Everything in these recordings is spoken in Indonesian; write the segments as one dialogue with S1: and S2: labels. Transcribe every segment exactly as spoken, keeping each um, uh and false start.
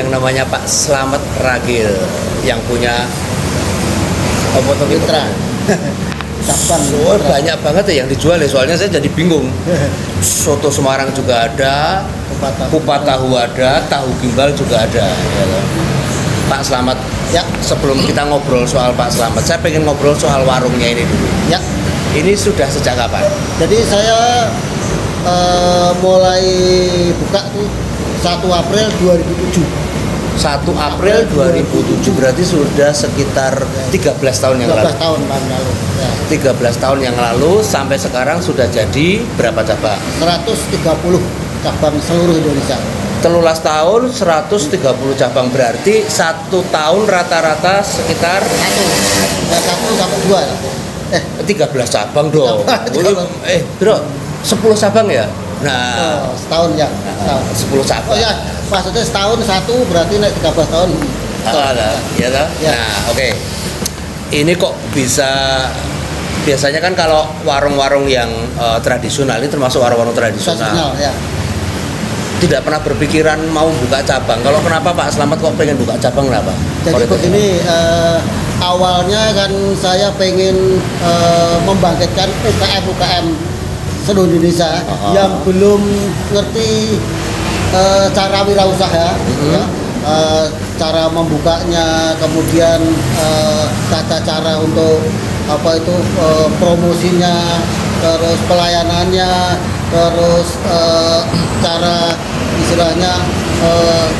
S1: yang namanya Pak Slamet Ragil yang punya Omoto Mitra.
S2: Cabang
S1: Oh, banyak banget ya yang dijual ya, soalnya saya jadi bingung. Soto Semarang juga ada, kupat tahu ada, tahu gimbal juga ada. Ya, Pak Slamet, ya sebelum kita ngobrol soal Pak Slamet, saya pengen ngobrol soal warungnya ini dulu.
S2: Ya,
S1: ini sudah sejak kapan?
S2: Jadi saya uh, mulai buka tuh satu April dua ribu tujuh.
S1: satu April dua ribu tujuh berarti sudah sekitar tiga belas tahun yang lalu.
S2: tiga belas tahun lalu. Ya.
S1: tiga belas tahun yang lalu sampai sekarang sudah jadi berapa cabang?
S2: seratus tiga puluh cabang seluruh Indonesia.
S1: Telulas tahun seratus tiga puluh cabang berarti satu tahun rata-rata sekitar
S2: satu, ya, satu sampai dua.
S1: Eh tiga belas cabang dong. eh bro, sepuluh cabang ya? Nah,
S2: oh, setahun ya. Setahun.
S1: sepuluh cabang.
S2: Oh ya, maksudnya setahun satu berarti naik tiga belas tahun.
S1: Ah, lah, ya lah. Ya. Nah, oke. Okay. Ini kok bisa biasanya kan kalau warung-warung yang uh, tradisional ini termasuk warung-warung tradisional. Ya. Tidak pernah berpikiran mau buka cabang. Kalau kenapa Pak Slamet kok pengen buka cabang kenapa?
S2: Jadi begini, uh, awalnya kan saya pengen uh, membangkitkan U K M U K M seluruh Indonesia uh-huh. yang belum ngerti uh, cara wirausaha, uh-huh. ya, uh, cara membukanya, kemudian uh, tata cara untuk apa itu uh, promosinya, terus pelayanannya, terus uh, cara istilahnya uh,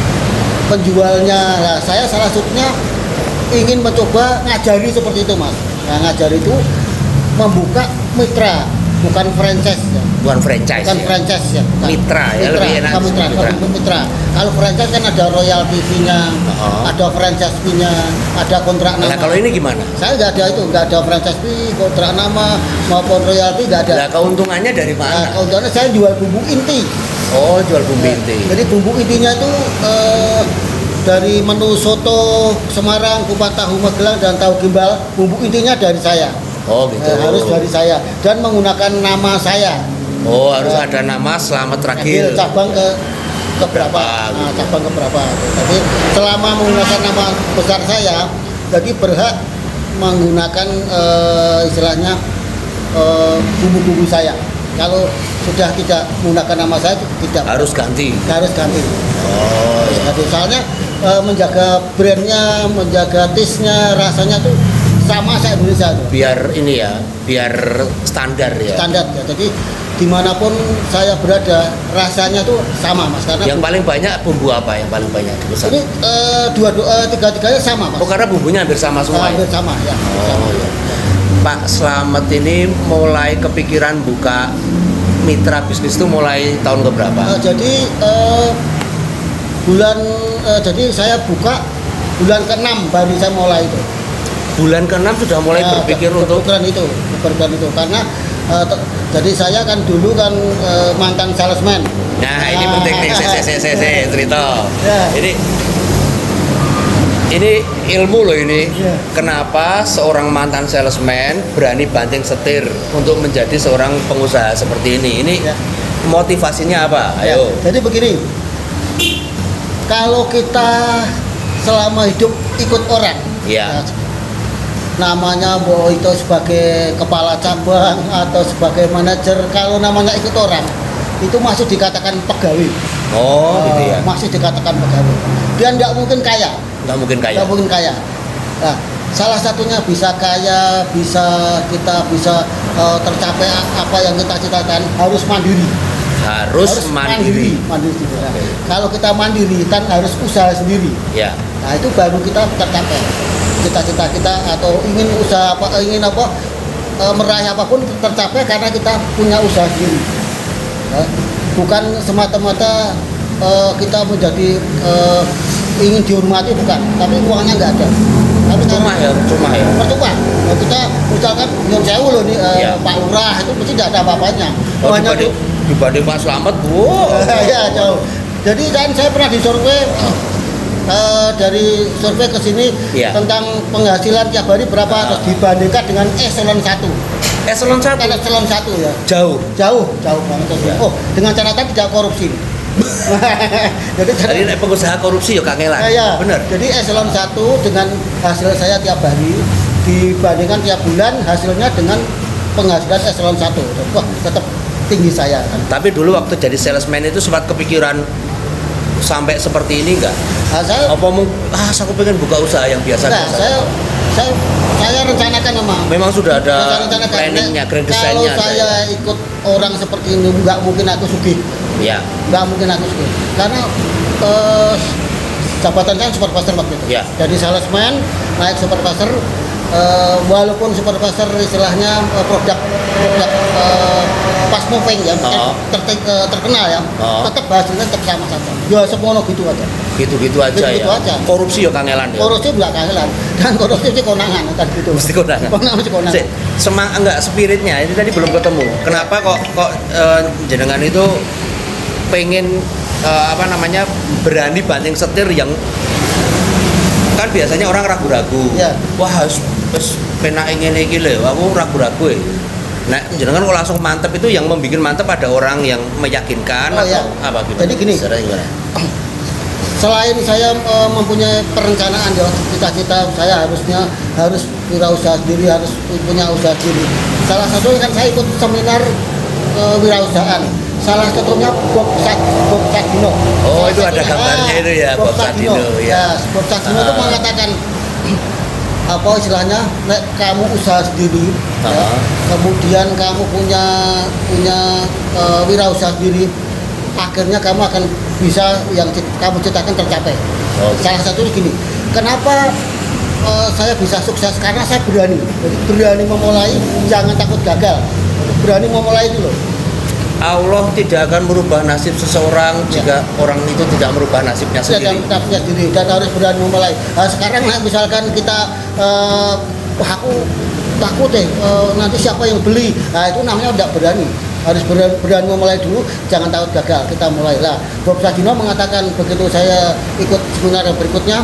S2: penjualnya. Nah, saya salah satunya ingin mencoba ngajari seperti itu, Mas. Nah, ngajari itu membuka mitra, bukan franchise ya.
S1: Bukan franchise.
S2: Bukan
S1: ya?
S2: franchise ya. Bukan.
S1: Mitra ya,
S2: mitra,
S1: lebih enak.
S2: Mitra, mitra. mitra. mitra. Kalau franchise kan ada royalty fee-nya, uh-huh. ada franchise fee-nya, ada kontrak nama.
S1: Nah, kalau ini gimana?
S2: Saya nggak ada itu, nggak ada franchise fee, kontrak nama maupun royalty nggak ada.
S1: Nah, keuntungannya dari mana?
S2: Nah, keuntungannya saya jual bumbu inti.
S1: Oh, jual bumbu
S2: nah,
S1: inti.
S2: Jadi bumbu intinya itu eh, dari menu soto Semarang, kupat tahu Magelang dan tahu gimbal, bumbu intinya dari saya.
S1: Oh gitu.
S2: Eh, harus dari saya dan menggunakan nama saya.
S1: Oh harus eh, ada nama Slamet Ragil.
S2: Cabang ke ke berapa? Nah, cabang ke berapa? Tapi selama menggunakan nama besar saya, jadi berhak menggunakan eh, istilahnya eh, bumbu-bumbu saya. Kalau sudah tidak menggunakan nama saya tidak
S1: harus ganti.
S2: Harus ganti.
S1: Oh.
S2: Harus ganti. Soalnya eh, menjaga brandnya, menjaga taste-nya, rasanya tuh sama saya Indonesia tuh.
S1: Biar ini ya, biar standar ya.
S2: Standar ya. Jadi dimanapun saya berada rasanya tuh sama, Mas. Karena
S1: yang paling banyak bumbu apa yang paling banyak di pesan?
S2: Ini uh, dua dua tiga tiganya sama, Mas.
S1: Oh karena bumbunya hampir sama semua.
S2: Uh, hampir
S1: ya?
S2: sama ya.
S1: Oh,
S2: sama.
S1: Ya. Pak Slamet ini mulai kepikiran buka mitra bisnis itu mulai tahun keberapa?
S2: Uh, jadi uh, bulan uh, jadi saya buka bulan keenam baru saya mulai itu.
S1: Bulan keenam sudah mulai ya, berpikir untuk
S2: berpikiran itu, berpikiran itu karena uh, jadi saya kan dulu kan uh, mantan salesman.
S1: Nah, nah ini penting nih, saya saya saya saya cerita. Ya. Ini ini ilmu loh ini. Ya. Kenapa seorang mantan salesman berani banting setir untuk menjadi seorang pengusaha seperti ini? Ini ya. Motivasinya apa? Ayo.
S2: Ya. Jadi begini, kalau kita selama hidup ikut orang,
S1: ya.
S2: Ya, namanya bahwa itu sebagai kepala cabang atau sebagai manajer, kalau namanya ikut orang itu masih dikatakan pegawai.
S1: Oh, uh, gitu ya.
S2: Masih dikatakan pegawai. Dia tidak mungkin kaya.
S1: Tidak mungkin kaya.
S2: Tidak mungkin kaya. Nah, salah satunya bisa kaya, bisa kita bisa uh, tercapai apa yang kita citakan harus mandiri.
S1: Harus, harus mandiri.
S2: Mandiri. mandiri. Nah, okay. Kalau kita mandiri kan harus usaha sendiri.
S1: Ya.
S2: Nah, itu baru kita tercapai cita-cita kita atau ingin usaha apa ingin apa e, meraih apapun tercapai karena kita punya usaha sendiri. Ya. Bukan semata-mata e, kita menjadi e, ingin dihormati, bukan, tapi uangnya nggak ada. Tapi
S1: cuma ya, cuma ya.
S2: Percuma. Nah, kita misalkan nyuwun sewu loh nih e, ya. Pak Lurah itu mesti tidak ada apa-apanya.
S1: Oh, dibanding, dibanding Pak Slamet, wow.
S2: Ya jauh. Jadi kan saya pernah disurvei Uh, dari survei ke sini ya. Tentang penghasilan tiap hari berapa uh. terus dibandingkan dengan eselon satu.
S1: Eselon satu.
S2: Eselon satu ya.
S1: Jauh.
S2: Jauh, jauh banget. Ya. Oh, dengan catatan tidak korupsi. jadi
S1: jadi nek pengusaha korupsi ya kangelan.
S2: Ya,
S1: bener.
S2: Jadi eselon satu dengan hasil saya tiap hari dibandingkan tiap bulan hasilnya dengan penghasilan eselon satu. Wah, tetap tinggi saya kan.
S1: Tapi dulu waktu jadi salesman itu sempat kepikiran sampai seperti ini enggak?
S2: Nah, saya
S1: apa mau ah aku pengen buka usaha yang biasa
S2: nah,
S1: biasa.
S2: saya saya saya rencanakan memang.
S1: Memang sudah ada
S2: rencanakan,
S1: planningnya, grand design-nya.
S2: Kalau saya
S1: ada.
S2: ikut orang seperti ini nggak mungkin aku sugih.
S1: Ya.
S2: Nggak mungkin aku sugih. Karena eh, jabatan saya supervisor waktu itu.
S1: Ya.
S2: Jadi salesman naik supervisor. Uh, walaupun supervisor istilahnya uh, produk produk uh, fast moving ya,
S1: oh.
S2: ter, ter, ter, terkenal ya, oh. tetap hasilnya tetap sama saja. Ya semuanya gitu aja.
S1: Gitu-gitu aja
S2: gitu,
S1: ya.
S2: Gitu aja.
S1: Korupsi ya kangelan ya.
S2: Korupsi enggak kangelan. Dan korupsi itu konangan kan gitu.
S1: Mesti konangan.
S2: Konangan mesti konangan.
S1: Se semang enggak spiritnya ini tadi belum ketemu. Kenapa kok kok uh, jenengan itu pengen uh, apa namanya berani banting setir yang kan biasanya orang ragu-ragu.
S2: Ya.
S1: Wah harus terus penak ingin iki lho, aku ragu-ragu ya. Nah, jangan kok langsung mantep itu yang membuat mantep ada orang yang meyakinkan
S2: oh,
S1: atau
S2: ya.
S1: apa gitu.
S2: Jadi gini, selain saya e, mempunyai perencanaan ya, cita-cita saya harusnya harus wirausaha sendiri, harus punya usaha sendiri. Salah satu kan saya ikut seminar e, wirausahaan. Salah satunya Bob Sad, Bob Sadino.
S1: Oh, itu ada gambarnya itu ya, Bob Sadino.
S2: Ya, Bob Sadino itu mengatakan apa istilahnya, nek kamu usaha sendiri, uh-huh. ya, kemudian kamu punya punya uh, wirausaha sendiri, akhirnya kamu akan bisa yang kamu ciptakan tercapai. Oh. Salah satunya gini, kenapa uh, saya bisa sukses? Karena saya berani, jadi berani memulai, jangan takut gagal, berani memulai itu loh.
S1: Allah tidak akan merubah nasib seseorang ya. Jika orang itu tidak merubah nasibnya sendiri.
S2: Tidak sendiri dan harus berani memulai. Nah, sekarang nah, misalkan kita, uh, aku takut deh, uh, nanti siapa yang beli? Nah itu namanya tidak berani. Harus berani, berani memulai dulu, jangan takut gagal. Kita mulailah. Bob Sadino mengatakan begitu saya ikut seminar yang berikutnya,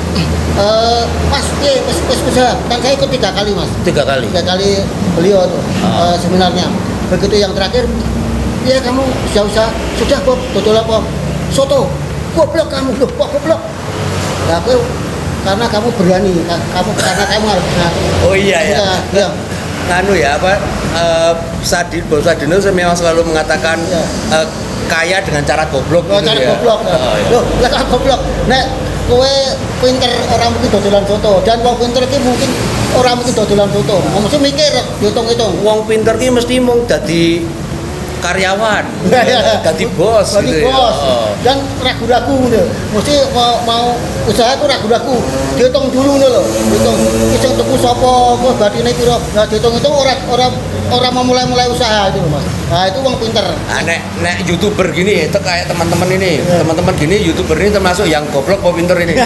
S2: uh, mas, eh, mas, mas, mas, dan saya ikut tiga kali mas.
S1: Tiga kali.
S2: Tiga kali beliau tuh, uh, seminarnya. Begitu yang terakhir. Ya kamu sudah usah sudah Bob, betul apa? Soto, goblok kamu, loh, kok goblok? Nah, aku karena kamu berani, kamu karena kamu harus berani.
S1: Oh iya ya.
S2: Ya, ya.
S1: Anu ya apa? Uh, Sadin, Bob Sadino memang selalu mengatakan ya. uh, kaya dengan cara goblok.
S2: Oh,
S1: gitu
S2: cara
S1: ya.
S2: goblok. Oh, iya. Loh, lah kan goblok. Nek kowe pinter orang mungkin dodolan soto dan wong pinter iki mungkin orang mungkin dodolan soto. Mesti mikir, hitung-hitung.
S1: Wong pinter ki mesti mung dadi karyawan, ganti bos,
S2: ganti
S1: gitu
S2: bos,
S1: ya. Oh.
S2: Dan ragu-ragu gitu. Mesti mau, mau usaha itu ragu-ragu. Dihitung dulu nih loh, hitung, hitung tuku sopo, kok batine piro. Nah dihitung-hitung orang orang orang mau mulai-mulai usaha itu mas. Nah itu uang pinter.
S1: Nah, nek nek youtuber gini, itu kayak teman-teman ini, yeah. teman-teman gini youtuber ini termasuk yang goblok, mau pinter ini.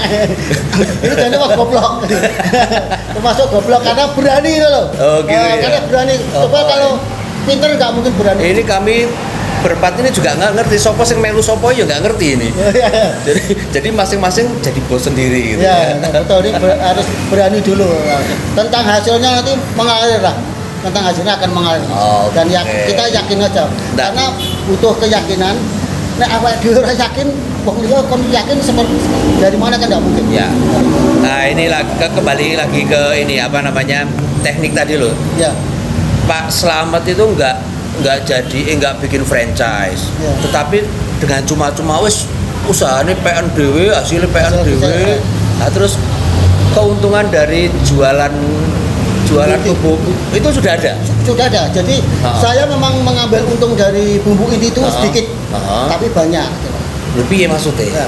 S2: Ini jadi wah goblok, termasuk goblok karena berani loh.
S1: Oh gitu
S2: nah,
S1: ya.
S2: Karena berani. Coba oh, kalau pinter nggak mungkin berani.
S1: Ini kami berempat ini juga nggak ngerti sopo sing melu sopo ya nggak ngerti ini. jadi jadi masing-masing jadi bos sendiri gitu.
S2: Ya, ya. Betul ini ber, harus berani dulu. Tentang hasilnya nanti mengalir lah. Tentang hasilnya akan mengalir.
S1: Oh,
S2: dan ya,
S1: okay.
S2: kita yakin aja.
S1: Nah.
S2: Karena butuh keyakinan. Nah, awak dhewe ora yakin, wong liya kon yakin seperti dari mana kan enggak mungkin.
S1: Ya. Nah, ini lagi ke, kembali lagi ke ini apa namanya? Teknik tadi loh.
S2: Ya.
S1: Pak Slamet itu enggak enggak jadi eh, enggak bikin franchise, ya. Tetapi dengan cuma-cuma wis usahanya P N D W, hasilnya P N D W. Nah, terus keuntungan dari jualan jualan bumbu itu sudah ada.
S2: Sudah ada. Jadi ha. saya memang mengambil untung dari bumbu ini itu ha. sedikit, ha. tapi banyak.
S1: Lebih ya maksudnya. Ya.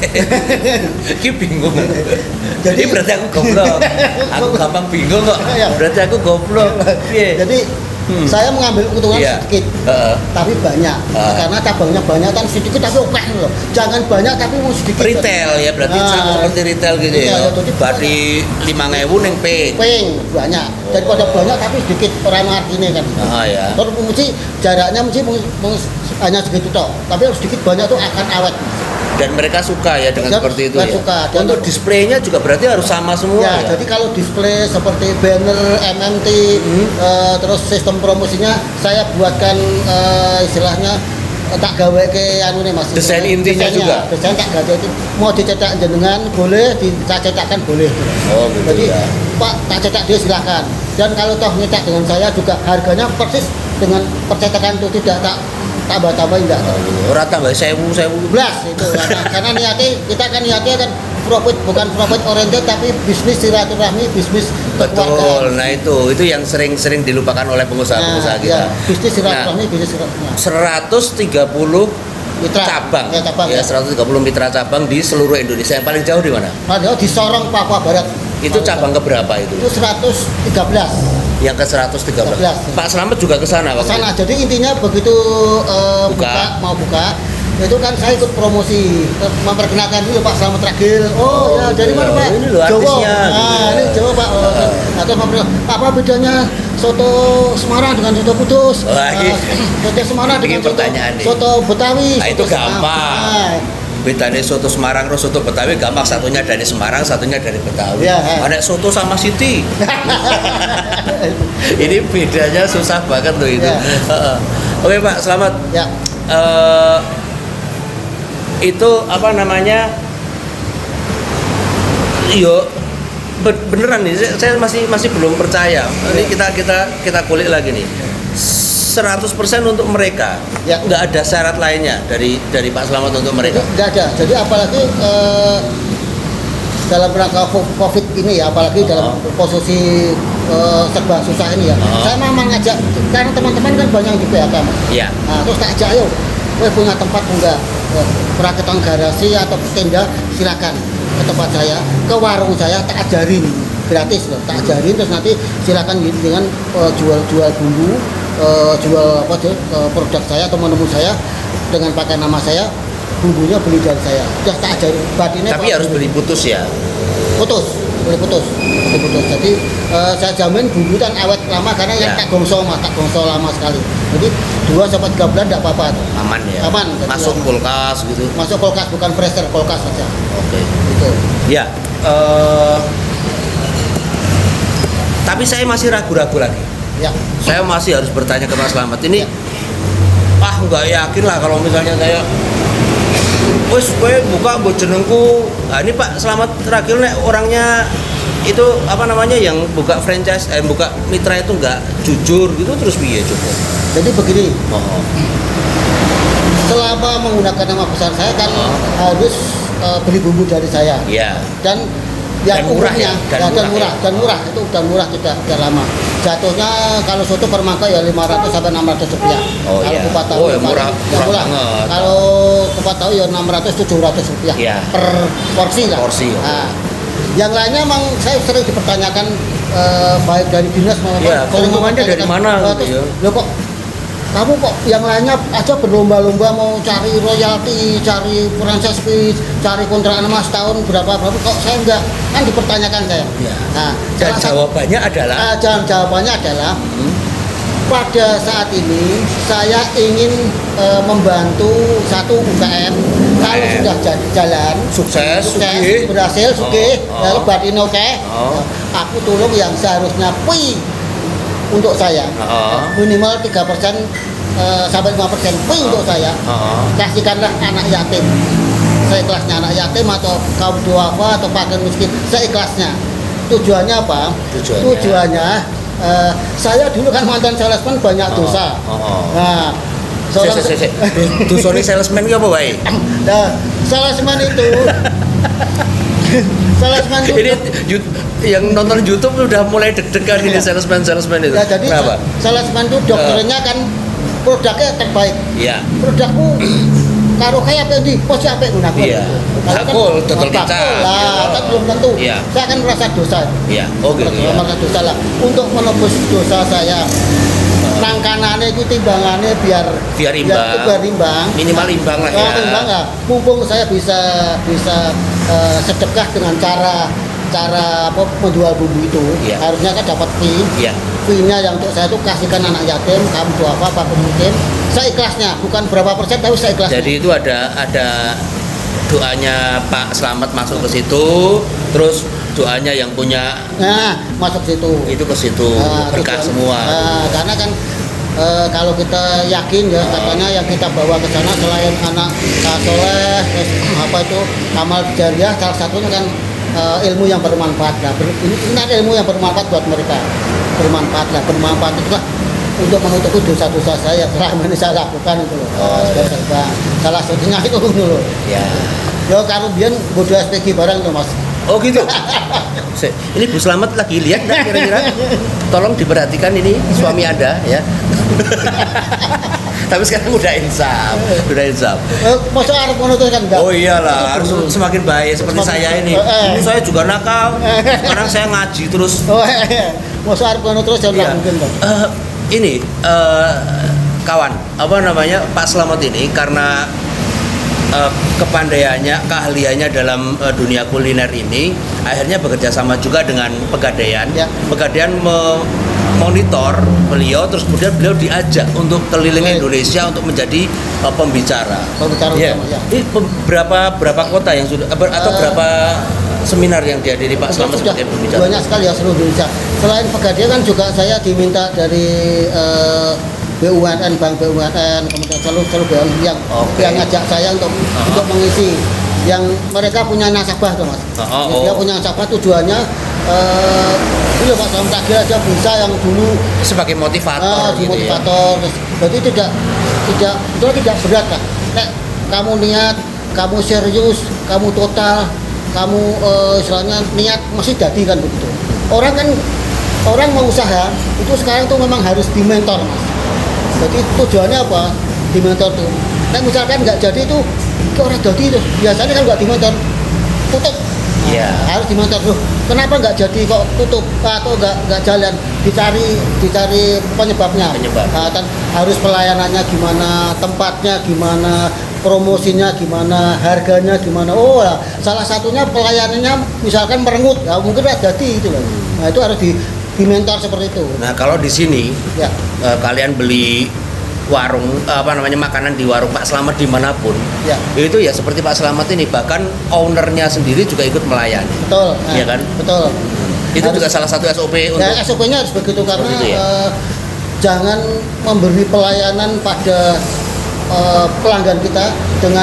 S1: Ki bingung. Jadi berarti aku goblok. Aku gampang bingung kok. Berarti aku goblok.
S2: Yeah. Jadi hmm. saya mengambil keuntungan yeah. sedikit, uh-uh. tapi banyak. Uh. Karena cabangnya banyak kan sedikit tapi oke loh. Jangan banyak tapi mau sedikit.
S1: Retail ya berarti nah, sama seperti retail gitu ya. Berarti lima ribu neng ping.
S2: Ping banyak. Daripada banyak tapi sedikit orang artinya kan.
S1: Ah ya.
S2: Terus mesti jaraknya mesti hanya segitu toh. Tapi harus sedikit banyak tuh akan awet.
S1: Dan mereka suka ya dengan
S2: ya,
S1: seperti itu ya.
S2: Suka. Dan
S1: untuk displaynya juga berarti harus sama semua
S2: ya,
S1: ya.
S2: Jadi kalau display seperti banner, M M T, hmm. uh, terus sistem promosinya saya buatkan uh, istilahnya tak gawe ke anu nih Mas.
S1: Desain intinya
S2: desainnya,
S1: juga.
S2: Desain tak gawe itu mau dicetak jenengan boleh, tak cetakkan boleh.
S1: Oh gitu.
S2: Jadi
S1: ya.
S2: Pak tak cetak dia silakan. Dan kalau toh nyetak dengan saya juga harganya persis dengan percetakan itu tidak tak tambah-tambah enggak.
S1: Oh, gitu. Ora tambah sewu sewu
S2: belas itu karena, karena niatnya kita kan niatnya kan profit, bukan profit oriented tapi bisnis silaturahmi, bisnis
S1: betul. Nah itu itu yang sering-sering dilupakan oleh pengusaha-pengusaha
S2: nah,
S1: kita.
S2: Ya, bisnis silaturahmi,
S1: nah,
S2: bisnis silaturahmi.
S1: seratus tiga puluh
S2: mitra
S1: cabang.
S2: Ya, cabang.
S1: Ya, seratus tiga puluh mitra cabang di seluruh Indonesia. Yang paling jauh di mana?
S2: Paling jauh di Sorong, Papua Barat.
S1: Itu cabang keberapa itu?
S2: Itu seratus tiga belas.
S1: Yang ke seratus tiga belas. Pak Slamet juga ke sana
S2: Ke sana. Jadi intinya begitu uh, buka. buka mau buka itu kan saya ikut promosi memperkenalkan dulu Pak Slamet Ragil. Oh, oh ya dari mana Pak?
S1: Ini loh artisnya.
S2: Nah, gitu. Ini Jawa Pak. Oh, uh. Atau apa bedanya soto Semarang dengan soto Kudus?
S1: Oh, uh,
S2: soto Semarang dengan soto, soto Betawi.
S1: Nah, itu gampang. Nah, bedanya soto Semarang dan soto Betawi gampang, satunya dari Semarang, satunya dari Betawi. Ya, ada soto sama Siti. Ini bedanya susah banget loh itu. Ya, ya. Oke Pak, selamat.
S2: Ya.
S1: Uh, itu apa namanya? Yo, beneran nih, saya masih masih belum percaya. Ini kita kita kita kulik lagi nih. seratus persen untuk mereka, ya. Nggak ada syarat lainnya dari dari Pak Slamet untuk mereka.
S2: Nggak ada. Jadi apalagi eh, dalam rangka COVID ini ya, apalagi uh-huh. dalam posisi eh, serba susah ini ya. Uh-huh. Saya memang ngajak karena teman-teman kan banyak di P H K.
S1: Ya.
S2: Nah, terus tak ajak, ayo, gue punya tempat enggak? Perakitan garasi atau tenda silakan ke tempat saya, ke warung saya, tak ajarin gratis loh, tak ajarin terus nanti silakan dengan uh, jual-jual bumbu. Uh, jual apa uh, produk saya atau menu saya dengan pakai nama saya, bumbunya beli dari saya. Sudah tak ajarin batinnya.
S1: Tapi harus beli putus ya.
S2: Putus, beli putus, beli putus. Jadi uh, saya jamin bumbu kan awet lama karena ya. Yang tak gongso mah, tak gongso lama sekali. Jadi dua sampai tiga bulan tidak apa-apa.
S1: Aman ya.
S2: Aman.
S1: Masuk aman. Kulkas gitu.
S2: Masuk kulkas bukan freezer, kulkas saja.
S1: Oke. Okay.
S2: Gitu.
S1: Ya. Uh, tapi saya masih ragu-ragu lagi.
S2: Ya.
S1: Saya masih harus bertanya ke Mas Slamet ini. Ya. Ah nggak yakin lah kalau misalnya saya wes gue buka buat jenengku. Nah, ini Pak Slamet Ragil nek orangnya itu apa namanya yang buka franchise eh buka mitra itu nggak jujur gitu terus piye coba.
S2: Jadi begini.
S1: Oh.
S2: Selama menggunakan nama besar saya kan oh. harus uh, beli bumbu dari saya.
S1: Iya.
S2: Dan
S1: yang murah ya,
S2: dan, dan murah, ya. dan murah itu udah murah tidak tidak lama. Jatuhnya kalau soto per mangkok ya lima ratus sampai enam ratus rupiah.
S1: Oh,
S2: kalau
S1: iya.
S2: kupat tahu
S1: oh, ya murah,
S2: ya murah. murah. Kalau kupat tahu ya enam ratus tujuh ratus rupiah
S1: ya.
S2: per porsi lah.
S1: Porsi.
S2: Nah, yang lainnya memang saya sering dipertanyakan eh, baik dari dinas maupun
S1: ya, keuntungannya dari mana gitu ya.
S2: Loh kok kamu kok yang lainnya aja berlomba-lomba mau cari royalti, cari franchise fee, cari kontrak emas tahun berapa berapa kok saya enggak, kan dipertanyakan saya.
S1: Ya.
S2: Nah,
S1: dan jawabannya adalah
S2: uh, dan jawabannya adalah hmm. pada saat ini saya ingin uh, membantu satu U K M kalau eh. sudah jalan
S1: sukses,
S2: sukses
S1: sugih.
S2: berhasil sugih,
S1: oh, oh.
S2: lalu batin oke, okay, oh. aku tolong yang seharusnya fee untuk saya uh-huh. minimal tiga persen uh, sampai lima persen fee uh-huh. untuk saya uh-huh. kasihkanlah anak yatim seikhlasnya, anak yatim atau kaum duafa atau fakir miskin seikhlasnya. Tujuannya apa?
S1: Tujuannya,
S2: Tujuannya uh, saya dulu kan mantan salesman banyak uh-huh. dosa
S1: uh-huh.
S2: nah seorang
S1: se, se, se. Dosane salesman ki apa wae?
S2: Nah, salesman itu salesman itu
S1: ini yang nonton YouTube udah mulai deg-degan ini salesman salesman itu.
S2: Ya, jadi
S1: kenapa?
S2: Salesman itu dokternya uh. kan produknya terbaik.
S1: Iya.
S2: Produkku karo kayak apa di pos apa gunakan.
S1: Iya. Aku total kita.
S2: Lah, kan belum tentu.
S1: Iya.
S2: Saya akan merasa dosa.
S1: Iya. Oh gitu. Ya.
S2: Merasa dosa lah untuk menebus dosa saya. Nang kanane itu timbangannya biar
S1: biar imbang.
S2: Biar imbang.
S1: Minimal imbang lah ya.
S2: Oh, imbang lah. Mumpung saya bisa bisa uh, sedekah dengan cara cara apa menjual bumbu itu ya. Harusnya kan dapat fee ya. Fee-nya yang untuk saya itu kasihkan anak yatim, kamu tua apa apa mungkin saya ikhlasnya bukan berapa persen tapi saya ikhlasnya.
S1: Jadi itu ada ada doanya Pak Slamet masuk ke situ, terus doanya yang punya
S2: nah masuk situ
S1: itu ke situ nah, berkah semua
S2: nah, karena kan uh, kalau kita yakin ya katanya yang kita bawa ke sana selain anak uh, soleh, terus apa itu amal jariah, salah satunya kan uh, ilmu yang bermanfaat. Nah, ber, ini, ini ilmu yang bermanfaat buat mereka, bermanfaat lah, bermanfaat itulah untuk menutupi dosa-dosa saya selama ini saya lakukan itu loh. Oh, ya. Salah satunya itu dulu.
S1: Ya.
S2: Ya kalau biar bodoh S P G barang tuh mas.
S1: Oh gitu. Ini Bu Slamet lagi lihat nggak kira-kira? Tolong diperhatikan ini suami Anda ya. Tapi sekarang udah insaf, udah insaf.
S2: Eh, masuk arep ngono kan enggak?
S1: Oh iyalah, harus semakin baik seperti semakin, saya ini. Eh, ini saya juga nakal. Sekarang saya ngaji terus.
S2: Oh iya. Masuk arep ngono terus jangan iya. Mungkin Pak.
S1: Uh, ini uh, kawan, apa namanya Pak Slamet ini karena uh, kepandaiannya, keahliannya dalam uh, dunia kuliner ini, akhirnya bekerja sama juga dengan Pegadaian. Ya. Pegadaian me monitor beliau, terus kemudian beliau diajak untuk keliling Baik. Indonesia untuk menjadi uh, pembicara.
S2: Pembicara
S1: ya.
S2: Utama, ya.
S1: Ini berapa berapa kota yang sudah atau uh, berapa seminar yang dihadiri Pak Slamet sebagai pembicara?
S2: Banyak sekali ya seluruh Indonesia. Selain Pegadaian kan juga saya diminta dari uh, B U M N, Bank B U M N, kemudian seluruh seluruh B U M N yang okay. yang ngajak saya untuk uh-huh. untuk mengisi. Yang mereka punya nasabah tuh mas. Uh-huh. Dia punya nasabah tujuannya. Uh, iya Pak Slamet tadi aja bisa yang dulu
S1: sebagai motivator, uh, gitu
S2: motivator. Ya. Jadi tidak tidak itu tidak berat lah. Nek kamu niat, kamu serius, kamu total, kamu uh, istilahnya niat masih jadi kan begitu. Orang kan orang mau usaha itu sekarang tuh memang harus dimentor mas. Jadi tujuannya apa? Dimentor tuh. Nek misalkan nggak jadi itu orang jadi itu biasanya kan nggak dimentor tutup.
S1: Iya.
S2: Nah, harus dimentor tuh. Kenapa nggak jadi kok tutup atau nggak nggak jalan? Dicari dicari penyebabnya.
S1: Penyebab.
S2: Nah, kan harus pelayanannya gimana, tempatnya gimana, promosinya gimana, harganya gimana. Oh, ya, salah satunya pelayanannya misalkan merengut, ya, mungkin nggak jadi itu loh. Nah itu harus di dimentor seperti itu.
S1: Nah kalau di sini ya. uh, kalian beli warung apa namanya makanan di warung Pak Slamet dimanapun ya. Itu ya seperti Pak Slamet ini bahkan ownernya sendiri juga ikut melayani.
S2: Betul.
S1: Iya kan?
S2: Betul.
S1: Itu harus, juga salah satu S O P untuk.
S2: Ya S O P-nya harus begitu karena
S1: itu, ya?
S2: uh, jangan memberi pelayanan pada uh, pelanggan kita dengan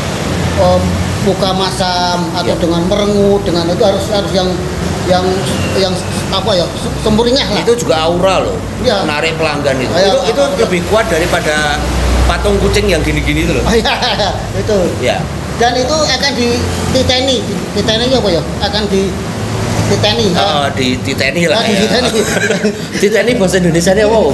S2: uh, muka masam atau ya. Dengan merengut, dengan itu harus harus yang yang yang apa ya sempurna lah.
S1: Itu juga aura loh, ya. Menarik pelanggan itu. Ya, itu, itu ya. Lebih kuat daripada patung kucing yang gini-gini itu loh.
S2: Oh, ya, itu.
S1: Ya.
S2: Dan itu akan dititeni, diteni apa ya? Akan di titeni.
S1: Oh, di titeni lah.
S2: Oh, di titeni.
S1: Titeni bahasa Indonesianya apa?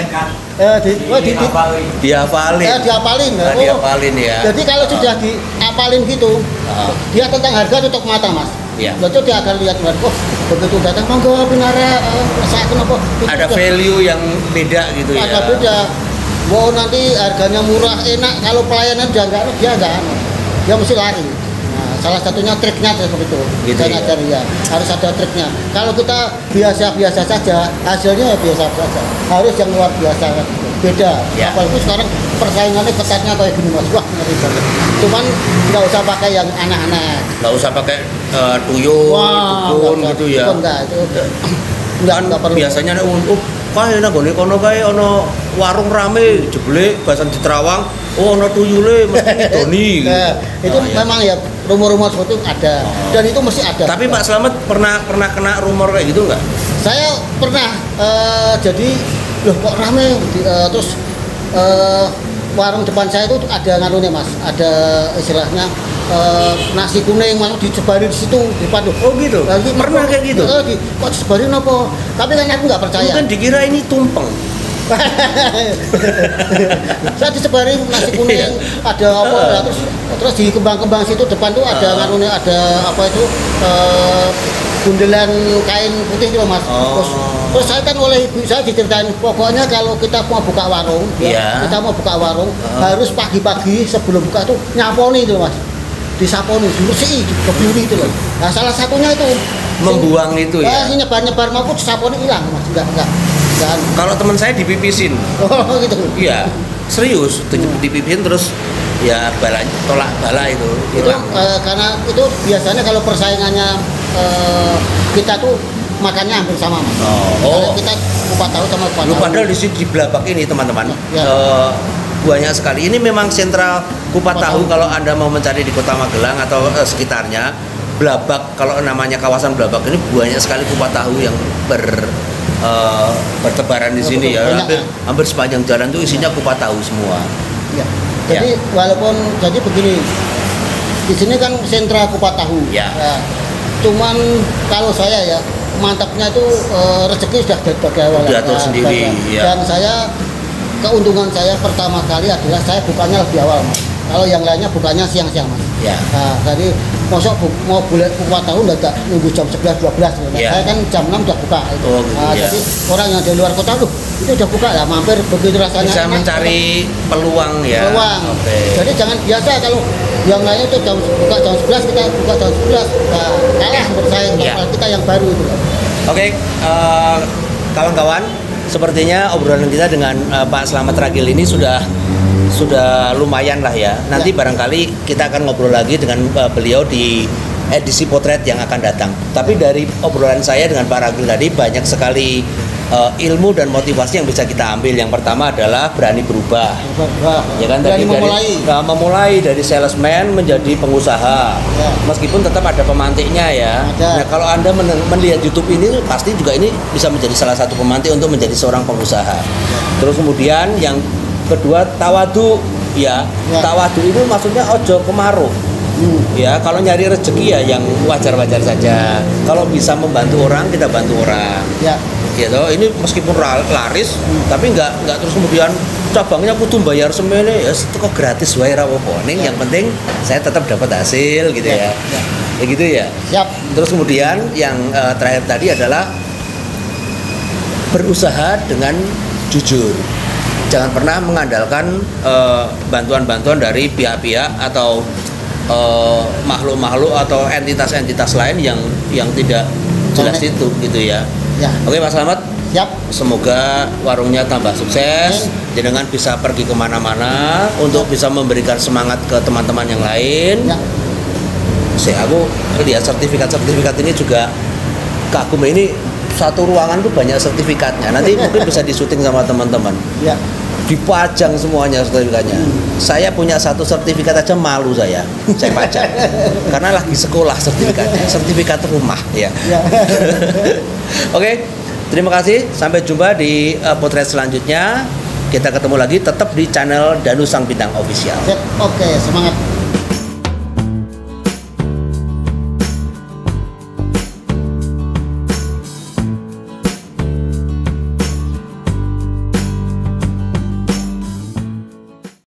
S2: Eh, di, oh, di,
S1: dihafalin.
S2: Eh, dihafalin.
S1: Nah, oh. Dihafalin ya.
S2: Jadi kalau oh. sudah dihafalin gitu, oh. dia tentang harga tutup mata mas.
S1: Ya.
S2: Lalu dia akan lihat oh begitu datang monggo pinara uh, saya kenapa
S1: ada value yang beda gitu
S2: ada
S1: ya.
S2: Ada beda. Wow nanti harganya murah enak kalau pelayanan dia enggak dia enggak dia mesti lari. Nah, salah satunya triknya seperti itu.
S1: Gitu
S2: saya ngajar ya. Harus ada triknya. Kalau kita biasa-biasa saja hasilnya ya biasa saja. Harus yang luar biasa kan. Beda. Ya. Apalagi sekarang persaingannya ketatnya kayak gini mas. Wah ngeri banget. Cuman nggak usah pakai yang aneh-aneh.
S1: Nggak usah pakai uh, tuyul, dukun gitu ya.
S2: Enggak itu.
S1: Enggak, enggak perlu. Biasanya nek untuk kae nang gone kono kae ana warung rame jebule basan di Terawang, oh ana tuyule mesti ngidoni.
S2: Nah, itu oh, memang ya rumor-rumor seperti itu ada. Oh. Dan itu mesti ada.
S1: Tapi Pak Slamet pernah pernah kena rumor kayak gitu enggak?
S2: Saya pernah uh, jadi loh kok rame uh, terus uh, warung depan saya itu ada ngaruhnya mas, ada istilahnya uh, nasi kuning malah disebarin di situ di depan.
S1: Oh gitu? Lagi, pernah kok, kayak gitu?
S2: Uh, di, kok disebarin apa? Tapi kan aku nggak percaya.
S1: Mungkin dikira ini tumpeng.
S2: Saya disebarin nasi kuning ada apa uh. terus terus di kembang-kembang situ depan tuh ada uh. ngaruhnya ada apa itu uh, bundelan kain putih itu mas. Oh. Terus, terus saya kan oleh ibu saya diceritain pokoknya kalau kita mau buka warung
S1: yeah.
S2: ya, kita mau buka warung
S1: uh.
S2: harus pagi-pagi sebelum buka tuh nyaponi itu mas, disaponi dibersih dibeli itu loh. Nah salah satunya itu
S1: membuang sing, itu ya.
S2: Nah, nyebar-nyebar maupun disaponi hilang mas, enggak enggak. enggak.
S1: Kalau teman saya dipipisin.
S2: Oh gitu.
S1: Iya serius hmm. dipipisin terus ya bala tolak bala itu.
S2: Itu uh, karena itu biasanya kalau persaingannya uh, kita tuh makannya hampir sama mas.
S1: Oh,
S2: Kalau
S1: oh.
S2: kita kupat tahu sama kupat
S1: Lu
S2: tahu.
S1: padahal di sini di Blabak ini teman-teman,
S2: Ya.
S1: eh, banyak sekali. Ini memang sentral kupat
S2: Kupat
S1: tahu
S2: tahu.
S1: kalau Anda mau mencari di Kota Magelang atau eh, sekitarnya. Blabak, kalau namanya kawasan Blabak ini banyak sekali kupat tahu yang ber eh, bertebaran di sini ya.
S2: Banyak,
S1: Hampir,
S2: ya.
S1: hampir sepanjang jalan tuh isinya kupat tahu semua.
S2: Ya. Jadi walaupun jadi begini, di sini kan sentra kupat tahu.
S1: Ya.
S2: Ya. Cuman kalau saya ya mantapnya itu eh, rezeki sudah dari awal.
S1: Diatur
S2: Ya,
S1: sendiri,
S2: dan,
S1: ya.
S2: dan saya keuntungan saya pertama kali adalah saya bukannya lebih awal mas. Kalau yang lainnya bukannya siang-siang mas.
S1: Ya.
S2: Nah, jadi mosok bu, mau boleh kupat tahu nggak nunggu jam sebelas dua belas gitu.
S1: Ya.
S2: Saya kan jam enam udah buka. Gitu.
S1: Oh, gitu,
S2: Nah,
S1: ya.
S2: Jadi orang yang dari luar kota tuh itu udah buka lah, mampir begitu rasanya.
S1: Bisa
S2: enak,
S1: mencari peluang ya.
S2: peluang.
S1: Oke.
S2: Jadi jangan biasa kalau yang lainnya itu jam buka jam sebelas kita buka jam sebelas. Nah, kalah bersaing
S1: Ya.
S2: kalau kita yang baru itu.
S1: Oke, eh, kawan-kawan, sepertinya obrolan kita dengan eh, Pak Slamet Ragil ini sudah sudah lumayan lah ya. Nanti
S2: Ya.
S1: barangkali kita akan ngobrol lagi dengan eh, beliau di edisi potret yang akan datang. Tapi dari obrolan saya dengan Pak Ragil tadi banyak sekali eh, ilmu dan motivasi yang bisa kita ambil. Yang pertama adalah berani berubah.
S2: Wah,
S1: Ya kan
S2: berani
S1: tadi
S2: memulai.
S1: dari nah, memulai dari salesman menjadi pengusaha.
S2: Ya.
S1: Meskipun tetap ada pemantiknya ya.
S2: Ada.
S1: Nah, kalau Anda men- melihat YouTube ini pasti juga ini bisa menjadi salah satu pemantik untuk menjadi seorang pengusaha. Terus kemudian yang kedua tawadu ya.
S2: Ya.
S1: Tawadu itu maksudnya ojo kemaruh.
S2: Hmm.
S1: Ya, kalau nyari rezeki ya yang wajar-wajar saja. Kalau bisa membantu orang, kita bantu orang.
S2: Ya.
S1: Gitu. Ini meskipun ra- laris,
S2: Hmm.
S1: tapi nggak nggak terus kemudian cabangnya kudu bayar semene ya itu kok gratis wae ra apa-apa. Ning
S2: Ya.
S1: yang penting saya tetap dapat hasil gitu ya.
S2: Ya, ya.
S1: Ya gitu ya.
S2: Siap.
S1: Terus kemudian yang eh, terakhir tadi adalah berusaha dengan jujur. Jangan pernah mengandalkan eh, bantuan-bantuan dari pihak-pihak atau eh, makhluk-makhluk atau entitas-entitas lain yang yang tidak jelas
S2: Connect.
S1: itu gitu ya.
S2: Ya.
S1: Oke Pak Slamet,
S2: Siap.
S1: semoga warungnya tambah sukses, jenengan bisa pergi kemana-mana untuk bisa memberikan semangat ke teman-teman yang lain.
S2: Ya.
S1: Saya aku lihat sertifikat-sertifikat ini juga kagum ini satu ruangan tuh banyak sertifikatnya. Nanti mungkin bisa disuting sama teman-teman.
S2: Ya.
S1: Dipajang semuanya sertifikatnya. Saya punya satu sertifikat aja malu saya. Saya pajang. Karena lagi sekolah sertifikatnya, sertifikat rumah ya.
S2: Ya.
S1: Oke, terima kasih. Sampai jumpa di uh, potret selanjutnya. Kita ketemu lagi tetap di channel Danu Sang Bintang Official.
S2: Sip. Oke, semangat.